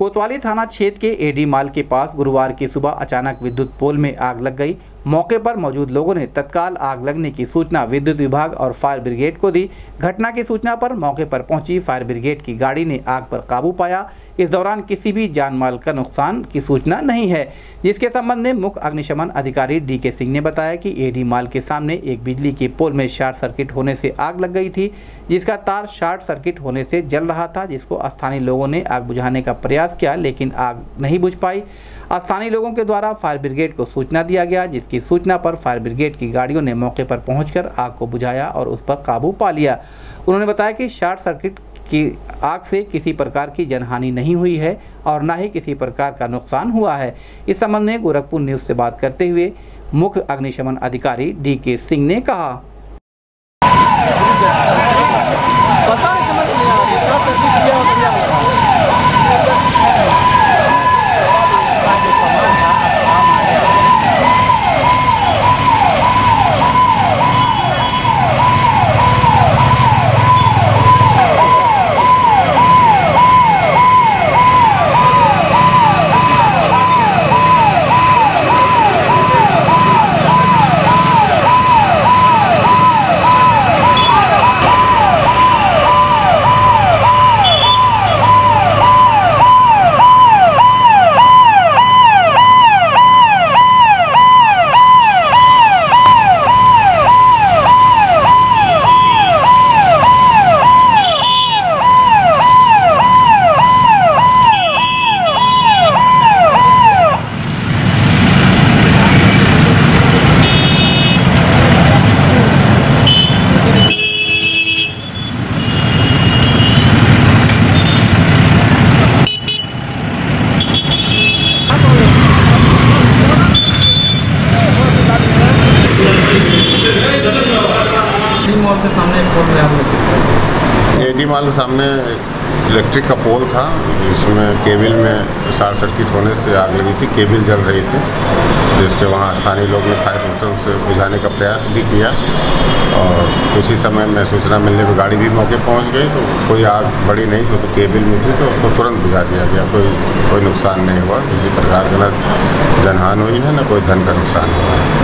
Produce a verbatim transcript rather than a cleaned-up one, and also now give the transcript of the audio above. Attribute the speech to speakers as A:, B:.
A: कोतवाली थाना क्षेत्र के एडी माल के पास गुरुवार की सुबह अचानक विद्युत पोल में आग लग गई। मौके पर मौजूद लोगों ने तत्काल आग लगने की सूचना विद्युत विभाग और फायर ब्रिगेड को दी। घटना की सूचना पर मौके पर पहुंची फायर ब्रिगेड की गाड़ी ने आग पर काबू पाया। इस दौरान किसी भी जान माल का नुकसान की सूचना नहीं है, जिसके संबंध में मुख्य अग्निशमन अधिकारी डी के सिंह ने बताया कि एडी माल के सामने एक बिजली के पोल में शॉर्ट सर्किट होने से आग लग गई थी, जिसका तार शॉर्ट सर्किट होने से जल रहा था, जिसको स्थानीय लोगों ने आग बुझाने का प्रयास किया लेकिन आग नहीं बुझ पाई। स्थानीय लोगों के द्वारा फायर ब्रिगेड को सूचना दिया गया, जिसकी सूचना पर फायर ब्रिगेड की गाड़ियों ने मौके पर पहुंचकर आग को बुझाया और उस पर काबू पा लिया। उन्होंने बताया कि शॉर्ट सर्किट की आग से किसी प्रकार की जनहानि नहीं हुई है और न ही किसी प्रकार का नुकसान हुआ है। इस संबंध में गोरखपुर न्यूज से बात करते हुए मुख्य अग्निशमन अधिकारी डी के सिंह ने कहा,
B: के सामने एक पोल में आग लगी।
C: एडी माल के सामने इलेक्ट्रिक का पोल था, जिसमें केबल में शॉर्ट सर्किट होने से आग लगी थी। केबल जल रही थी, जिसके वहाँ स्थानीय लोग ने फायर ब्रिगेड से बुझाने का प्रयास भी किया और कुछ ही समय में सूचना मिलने पर गाड़ी भी मौके पहुँच गई। तो कोई आग बड़ी नहीं थी, तो केबल में थी, तो उसको तुरंत बुझा दिया गया। कोई कोई नुकसान नहीं हुआ, किसी प्रकार का न जनहानि हुई है न कोई धन का नुकसान हुआ है।